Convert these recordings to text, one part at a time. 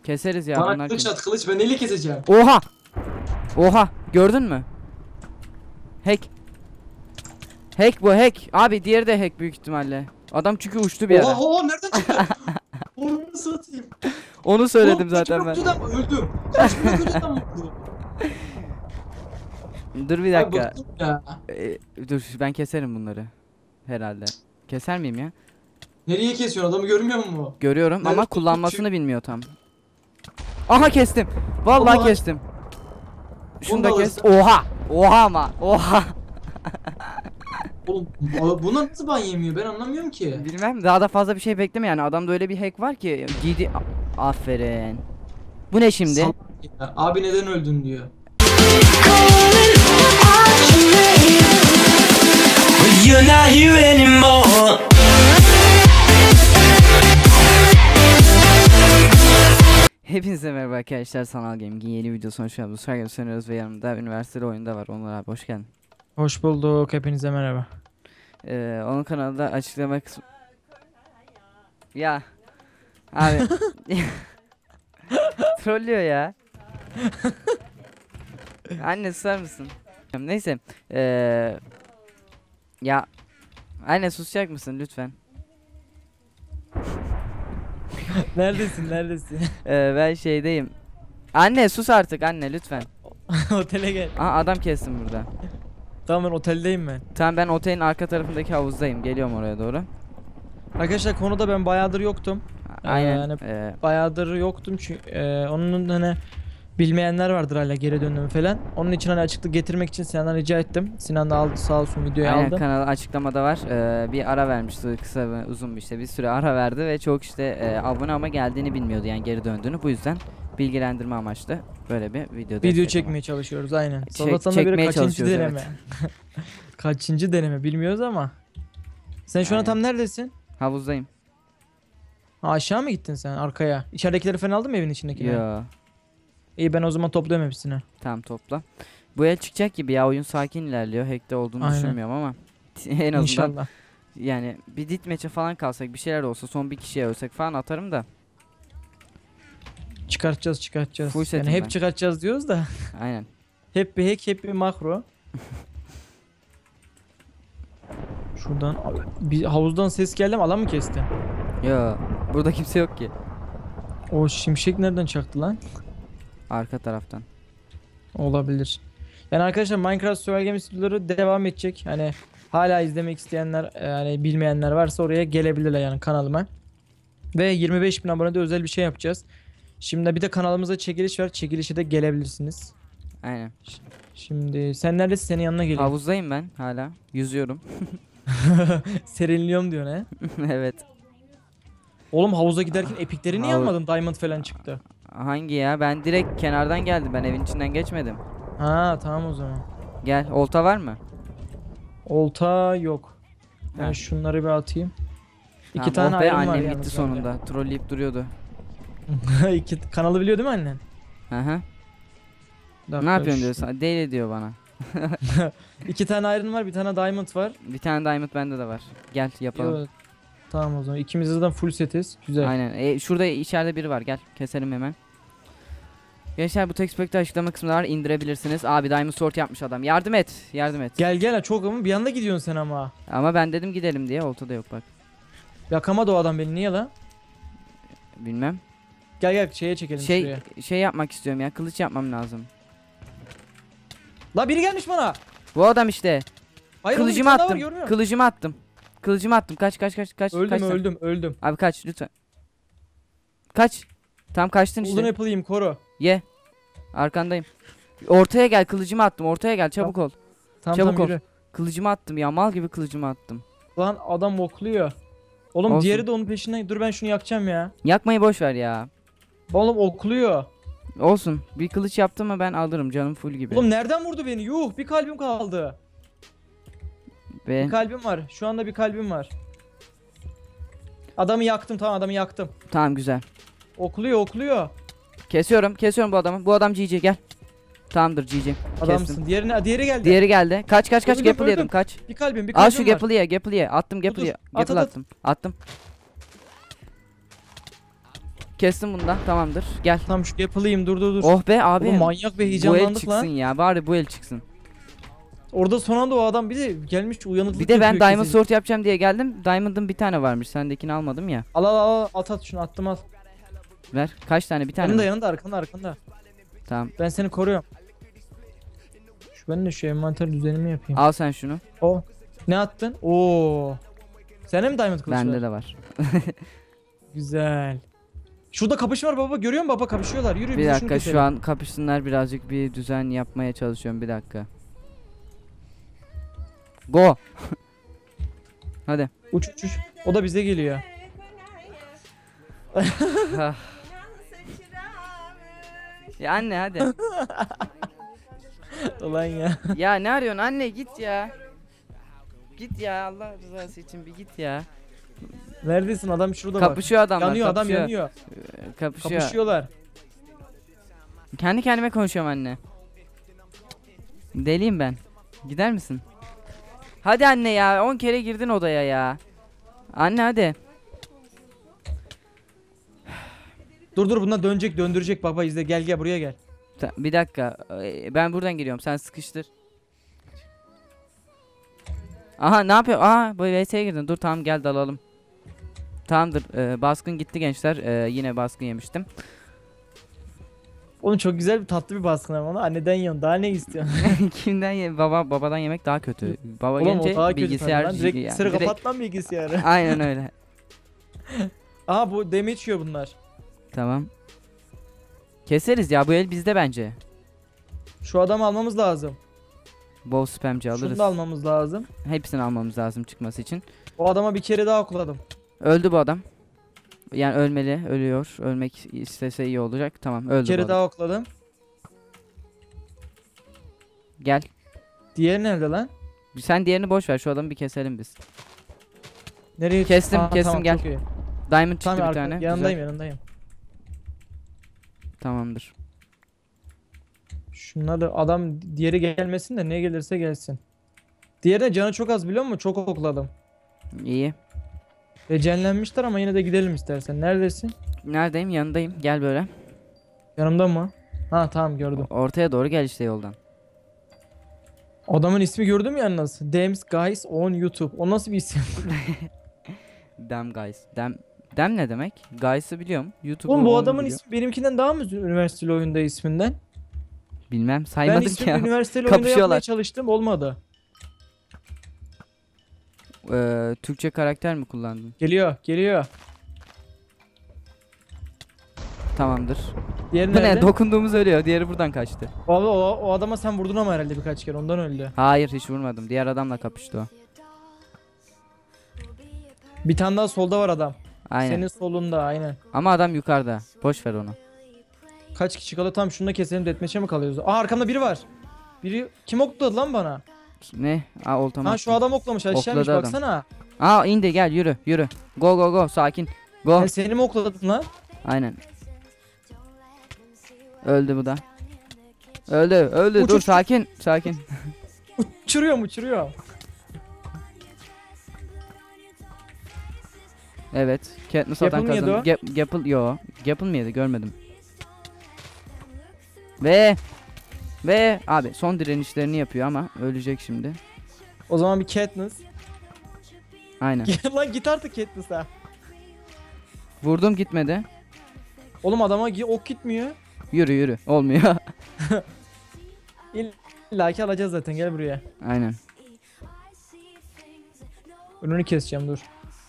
Keseriz ya Bana bunlar. kılıç at, kılıç, ben eli keseceğim. Oha! Oha! Gördün mü? Hack. Hack bu, hack. Abi diğeri de hack büyük ihtimalle. Adam çünkü uçtu bir ara. Oha, nereden çıktı? Onu nasıl atayım? Onu söyledim zaten ben. Öldüm. Kaç blok önceden vurdu? Dur bir Abi dakika. bıktım ya. Dur ben keserim bunları. Herhalde. Keser miyim ya? Nereye kesiyorsun, adamı görmüyor musun? Görüyorum Nerede ama tuttu? kullanmasını bilmiyor tam. Aha kestim. Vallahi Oha. kestim. Şunu Onu da da kes. alırsın. Oha! Oha ama. Oha! Oğlum buna nasıl ban yemiyor, ben anlamıyorum ki. Bilmem, daha da fazla bir şey bekleme yani. Adamda öyle bir hack var ki giydi. Aferin. Bu ne şimdi? Salak ya. Abi neden öldün diyor. You're not here anymore. Hepinize merhaba arkadaşlar, Sanal Gaming'in yeni videosuna hoş geldiniz. Bu sanıyoruz ve yanımda üniversitede oyunda var. Onur abi hoş geldin. Hoş bulduk, hepinize merhaba. Onun kanalda açıklama kısmı... Ya abi trollüyor ya. Anne susar mısın? Neyse ya anne susacak mısın lütfen? Neredesin? Ben şeydeyim. Anne sus artık anne lütfen. Otele gel. Aha adam kestim burada. Tamam, ben oteldeyim ben. Tamam, ben otelin arka tarafındaki havuzdayım. Geliyorum oraya doğru. Arkadaşlar, konuda ben bayağıdır yoktum. Aynen. Yani bayağıdır yoktum çünkü onun hani bilmeyenler vardır hala geri döndüğümü falan. Onun için hani açıklık getirmek için Sinan'dan rica ettim. Sinan da aldı, sağ olsun, videoyu Aynen, aldı. kanal açıklamada var. Bir ara vermişti, kısa ve uzun bir bir süre ara verdi ve çok abone ama geldiğini bilmiyordu, yani geri döndüğünü. Bu yüzden bilgilendirme amaçlı böyle bir Video çekmeye çalışıyoruz aynen. Sabahtan da çekmeye beri kaçıncı çalışıyoruz, deneme. Kaçıncı deneme bilmiyoruz ama. Sen şu an Aynen. tam neredesin? Havuzdayım. Ha, aşağı mı gittin sen arkaya? İçeridekileri falan aldın mı, evin içindekileri? Yo. İyi, ben o zaman topluyorum hepsini. Tamam, topla. Bu el çıkacak gibi ya, oyun sakin ilerliyor. Hack'te olduğunu Aynen. düşünmüyorum ama en azından İnşallah. yani bir dit maç'a falan kalsak, bir şeyler olsa, son bir kişiye ölsek falan atarım da. Çıkartacağız. Full Yani setim hep ben. çıkartacağız diyoruz da. Aynen. Hep bir hack, hep bir makro. Şuradan bir havuzdan ses geldi mi, alan mı kesti? Yo, burada kimse yok ki. O şimşek nereden çaktı lan? Arka taraftan. Olabilir. Yani arkadaşlar, Minecraft Survival Games videoları devam edecek. Hani hala izlemek isteyenler, yani bilmeyenler varsa oraya gelebilirler yani kanalıma. Ve 25.000 abonede özel bir şey yapacağız. Şimdi bir de kanalımıza çekiliş var. Çekilişe de gelebilirsiniz. Aynen. Şimdi sen neredesin? Senin yanına geleyim. Havuzdayım ben hala. Yüzüyorum. Serinliyorum diyor ne? Evet. Oğlum, havuza giderken epikleri niye Hav- almadın? Diamond falan çıktı. Hangi ya? Ben direkt kenardan geldim. Ben evin içinden geçmedim. Ha, tamam o zaman. Gel. Olta var mı? Olta yok. Ben Ha. şunları bir atayım. İki Tamam, tane oh be, ayrım var annem yalnız gitti sonunda. Trolleyip duruyordu. bende. Kanalı biliyor değil mi annen? Hı hı. Dakika, Ne yapıyorsun diyorsun? Deli diyor bana. İki tane iron var, bir tane diamond var. Bir tane diamond bende de var. Gel yapalım. Yo, tamam o zaman. İkimiz de zaten full setiz. Güzel. Aynen. Şurada içeride biri var. Gel keselim hemen. Gençler, bu text pack'te açıklama kısmında var. İndirebilirsiniz. Abi diamond sword yapmış adam. Yardım et. Yardım et. Gel çok, ama bir anda gidiyorsun sen ama. Ama ben dedim gidelim diye. Olta da yok bak. Yakamadı o adam beni, niye la? Bilmem. Gel şeye çekelim şuraya. Şey yapmak istiyorum ya. Kılıç yapmam lazım. La, biri gelmiş bana. Bu adam işte. Hayır oğlum, bir Kılıcımı tane daha var, attım. görmüyor musun? Kılıcımı attım. Kılıcımı attım. Kaç. Öldüm. Abi kaç lütfen. Kaç. Tam kaçtın Golden işte. Apple yiyeyim, koru. Ye. Arkandayım. Ortaya gel, kılıcımı attım. Ortaya gel, çabuk ol. Tamam Çabuk ol. yürü. Kılıcımı attım ya, mal gibi kılıcımı attım. Lan adam okluyor. Oğlum Olsun. diğeri de onun peşinden. Dur, ben şunu yakacağım ya. Yakmayı boş ver ya. Oğlum okluyor. Olsun. Bir kılıç yaptım mı ben alırım, canım full gibi. Oğlum nereden vurdu beni? Yuh, bir kalbim kaldı. Be. Bir kalbim var. Şu anda bir kalbim var. Adamı yaktım, tamam, adamı yaktım. Tamam, güzel. Okluyor. Kesiyorum bu adamı. Bu adam GG, gel. Tamamdır, GG. Adamsın. Kestim. Diğeri geldi. Diğeri geldi. Kaç Öldüm, gapple yedim, öldüm. kaç. Bir kalbim Al şu var. gapple'ye. Attım Dur, gapple'ye. at. Attım. Kestim bunu da. Tamamdır. Gel. Tam şu yapılayım, dur. Oh be abi. Oğlum manyak be, Bu el heyecanlandık çıksın lan. ya. Bari bu el çıksın. Orada son anda o adam bir de gelmiş uyanıklık Bir de ben yapıyor Diamond kesin. Sword yapacağım diye geldim. Diamond'ın bir tane varmış. Sendekini almadım ya. Al at şunu, attım al. Ver. Kaç tane? Bir tane Yanında mi? yanında, arkanda. Tamam. Ben seni koruyorum. Ben de şu envanter düzenimi yapayım. Al sen şunu. O. Ne attın? Oo. Sende mi diamond kılıç Bende var? de var. Güzel. Şurada kapış var baba, görüyor musun baba, kapışıyorlar. Yürü Bir biz de şunu dakika keselim. şu an kapışsınlar, birazcık bir düzen yapmaya çalışıyorum, bir dakika. Go. Hadi. Uç. O da bize geliyor. Ah. Ya anne hadi. Ulan ya. Ya ne arıyorsun anne, git ya. Git ya, Allah rızası için bir git ya. Neredesin, adam şurada bak. Kapışıyor adamlar. Yanıyor adam, kapışıyor. yanıyor. Kapışıyor. Kapışıyorlar. Kendi kendime konuşuyorum anne. Deliyim ben. Gider misin? Hadi anne ya, 10 kere girdin odaya ya. Anne hadi. Dur bunlar döndürecek baba, izle, gel buraya gel. Bir dakika. Ben buradan giriyorum. Sen sıkıştır. Aha ne yapıyor? Aa bu VS'ye girdin. Dur tamam, gel dalalım. Tamamdır. Baskın gitti gençler. Yine baskın yemiştim. Oğlum çok güzel bir tatlı bir baskın ama onu anneden yiyorsun, daha ne istiyorsun? Kimden babadan yemek daha kötü. Baba Oğlum o gelince daha kötü bilgisayar tabii lan. Direkt yani, bilgisayarı direkt- kapat lan bilgisayarı. Aynen öyle. Aha bu damage yiyor bunlar. Tamam. Keseriz ya, bu el bizde bence. Şu adamı almamız lazım. Bol spamci Şunu alırız. da almamız lazım. Hepsini almamız lazım çıkması için. O adama bir kere daha okladım. Öldü bu adam. Yani ölmeli, ölüyor. Ölmek istese iyi olacak. Tamam, Bir öldü bu kere adam. daha okladım. Gel. Diğeri nerede lan? Sen diğerini boş ver. Şu adamı bir keselim biz. Nereye? Kestim, tamam, gel. çok iyi. Diamond çıktı Tamam bir tane. yanındayım. Güzel. Tamamdır. Şunları adam, diğeri gelmesin de ne gelirse gelsin. Diğerine canı çok az biliyor musun? Çok okladım. İyi. Regenlenmişler ama yine de gidelim istersen. Neredesin? Neredeyim? Yanındayım. Gel böyle. Yanımda mı? Ha tamam, gördüm. Ortaya doğru gel işte yoldan. Adamın ismi gördün mü yalnız? Dems Guys on YouTube. O nasıl bir isim? Damn guys. Damn ne demek? Guys'ı biliyorum. YouTube'u Oğlum bu onu adamın biliyorum. ismi benimkinden daha mı üniversiteli oyunda isminden? Bilmem, Ben saymadık ismini ya. üniversiteli oyunda yapmaya Kapışıyorlar. çalıştım, olmadı. Türkçe karakter mi kullandın? Geliyor. Tamamdır. Diğeri Bu ne? nerede? Dokunduğumuz ölüyor. Diğeri buradan kaçtı. Abi o adama sen vurdun ama herhalde birkaç kere, ondan öldü. Hayır, hiç vurmadım. Diğer adamla kapıştı o. Bir tane daha solda var adam. Aynen. Senin solunda aynen. Ama adam yukarıda. Boş ver onu. Kaç kişi kalıyor? Tam şunu da keselim, deathmatch'e mi kalıyoruz? Aa, arkamda biri var. Biri kim okladı lan bana? Ne? Aa oltam Ha attım. şu adam oklamış, aşağıymış, Okladı adam. baksana. Aa indi, gel yürü. Go sakin. Go. Ben seni mi okladın lan? Aynen. Öldü bu da. Öldü. Uç, Dur uç. sakin. Uçuruyor. Evet. Katniss atan Gapple mı kazandı. yedi Gapple yo. Gapple mı yedi, görmedim. Ve abi son direnişlerini yapıyor ama ölecek şimdi. O zaman bir Katniss. Aynen. Lan git artık Katniss'a. Vurdum, gitmedi. Oğlum adama ok gitmiyor. Yürü. Olmuyor. İlla ki alacağız zaten, gel buraya. Aynen. Önünü keseceğim, dur.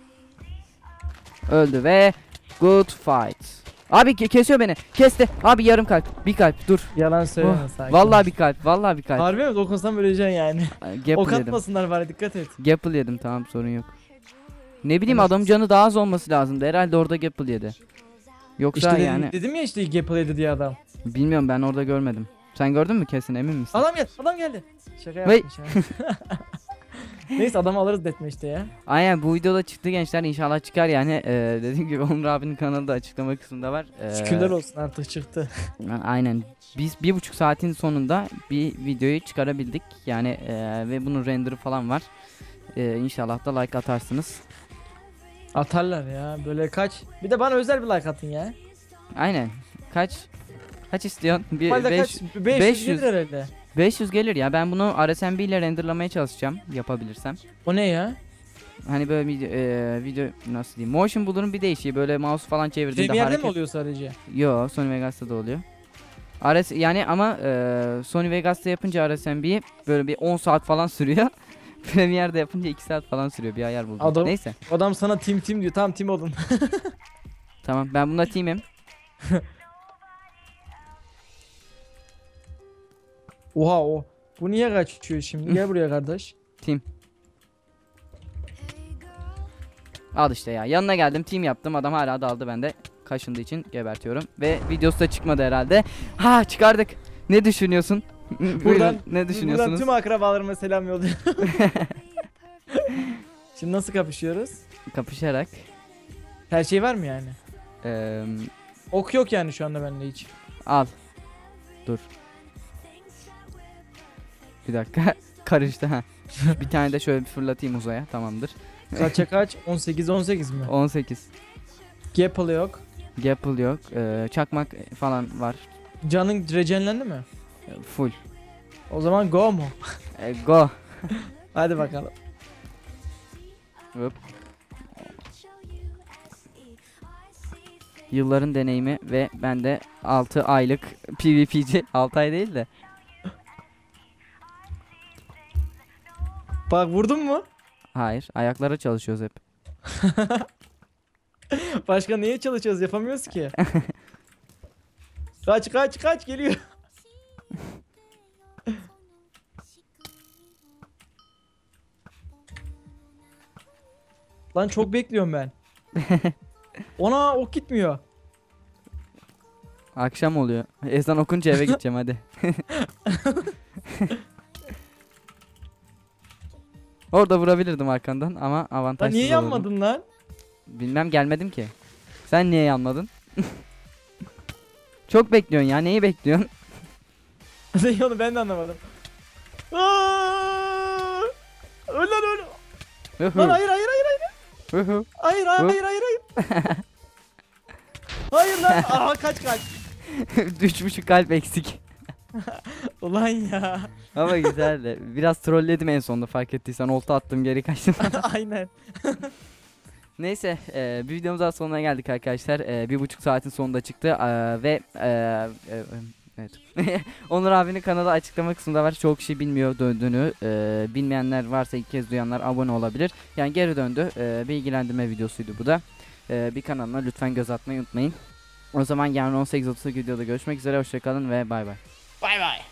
Öldü ve good fight. Abi kesiyor beni. Kesti. Abi yarım kalp. Bir kalp. Dur. Yalan söyleme, Oh, sakin. vallahi bir kalp. Harbi mi? Dokunsam öleceksin yani. Gapple Ok yedim. atmasınlar bari, dikkat et. Gapple yedim, tamam, sorun yok. Ne bileyim, Evet. adamın canı daha az olması lazımdı. Herhalde orada gapple yedi. Yoksa İşte yani dedim ya işte Gapple diye adam. bilmiyorum, ben orada görmedim. Sen gördün mü kesin, emin misin? Adam geldi. Şaka Vay. yaptım şu an. Neyse adamı alırız deathmatch'te ya. Aynen, bu videoda çıktı gençler, inşallah çıkar yani. Dediğim gibi Onur abinin kanalı da açıklama kısmında var. Şükürler olsun, artık çıktı. Aynen. Biz 1,5 saatin sonunda bir videoyu çıkarabildik. Yani ve bunun render'ı falan var. İnşallah da like atarsınız. Atarlar ya böyle kaç. Bir de bana özel bir like atın ya. Aynen. Kaç istiyorsun? Normalde kaç? 500 500. gelir herhalde. 500 gelir ya. Ben bunu RSMB ile renderlamaya çalışacağım yapabilirsem. O ne ya? Hani böyle video nasıl diyeyim? Motion Blur'un bir değişiği, böyle mouse falan çevirdiğinde Premiere'de hareket. mi oluyor sadece? Yo, Sony Vegas'ta da oluyor. Yani ama Sony Vegas'ta yapınca RSMB'yi böyle bir 10 saat falan sürüyor. Premiere'de yapınca 2 saat falan sürüyor. Bir ayar buldum. Adam- Neyse. Adam sana team diyor. Tamam team olun. Tamam, ben bunda team'im. Oha o. Bu niye kaçıyor şimdi? Gel buraya kardeş. Team. Al işte ya. Yanına geldim, team yaptım. Adam hala daldı, ben de kaşındığı için gebertiyorum. Ve videosu da çıkmadı herhalde. Ha, çıkardık. Ne düşünüyorsun? Buyurun, ne düşünüyorsunuz? Buradan tüm akrabalarıma selam yolluyorum. Şimdi nasıl kapışıyoruz? Kapışarak. Her şey var mı yani? Eee, Ok yok yani şu anda bende hiç. al. Dur. Bir dakika. Karıştı ha. Bir tane de şöyle bir fırlatayım uzaya. Tamamdır. Kaça kaç? 18 mi? 18. Gapple yok. Gapple yok. Çakmak falan var. Canın regenlendi mi? Full. O zaman go mu? Go. Hadi bakalım. Hop. Yılların deneyimi ve ben de 6 aylık PvP'ci. 6 ay değil de. Bak vurdun mu? Hayır. Ayaklara çalışıyoruz hep. Başka neye çalışıyoruz? Yapamıyoruz ki. Kaç geliyor. Lan çok bekliyorum ben. Ona ok gitmiyor. Akşam oluyor. Ezan okunca eve gideceğim hadi. Orada vurabilirdim arkandan ama Lan avantajsız niye olurdum. yanmadın lan? Bilmem, gelmedim ki. Sen niye yanmadın? Çok bekliyorsun ya. Neyi bekliyorsun? Onu ben de anlamadım. Aa! Öl lan öl. Lan hayır. Hayır. Hayır lan. Aha kaç. 3,5 kalp eksik. Ulan ya. Ama güzeldi. Biraz trolledim en sonunda, fark ettiysen. Olta attım, geri kaçtım. Aynen. Neyse, bir videomuz daha sonuna geldik arkadaşlar. 1,5 saatin sonunda çıktı ve evet. Onur abinin kanalı açıklama kısmında var. Çok kişi bilmiyor döndüğünü. Bilmeyenler varsa, ilk kez duyanlar abone olabilir. Yani geri döndü. Bilgilendirme videosuydu bu da. Bir kanalına lütfen göz atmayı unutmayın. O zaman yarın 18.30 videoda görüşmek üzere. Hoşçakalın ve bay bay. Bay bay.